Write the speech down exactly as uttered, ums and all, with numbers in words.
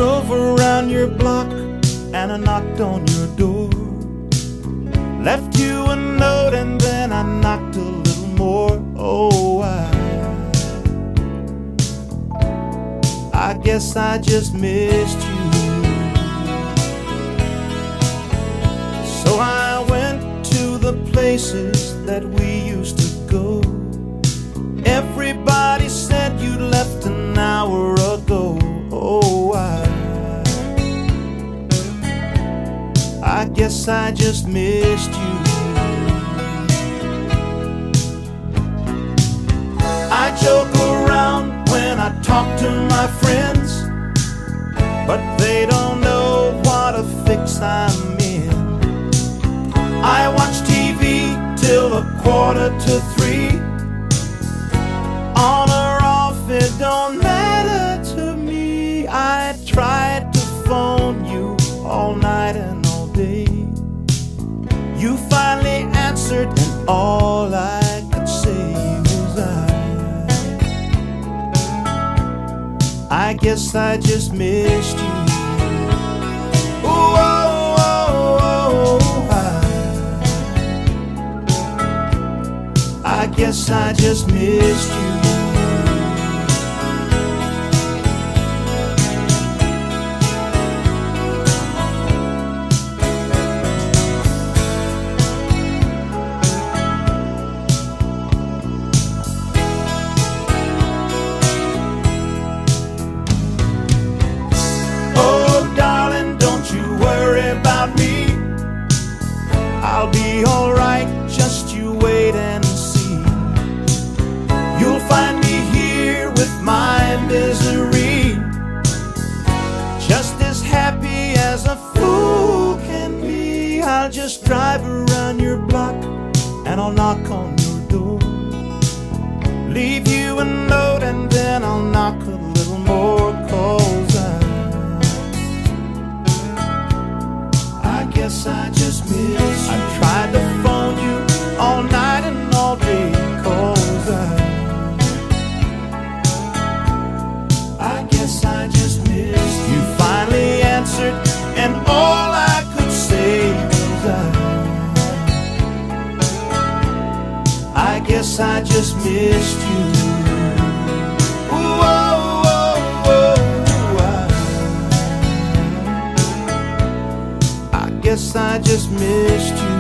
drove around your block and I knocked on your door. Left you a note and then I knocked a little more. Oh, I I guess I just missed you. So I went to the places that we used to go. Everybody said you left an hour ago. Oh, I I guess I just missed you. I joke around when I talk to my friends, but they don't know what a fix I'm in. I watch T V till a quarter to three. On or off, it don't matter to me. I tried to phone you all night and all day. You finally answered and all I could say was I I guess I just missed you. Oh, oh, oh, oh, I, I guess I just missed you. I'll be alright, just you wait and see. You'll find me here with my misery, just as happy as a fool can be. I'll just drive around your block and I'll knock on your door, leave you a note and then I'll knock a little more, 'cause I I guess I just missed you. I tried to phone you all night and all day, 'cause I I guess I just missed you. You finally answered and all I could say was I I guess I just missed you. Ooh, oh, oh, oh, I I guess I just missed you.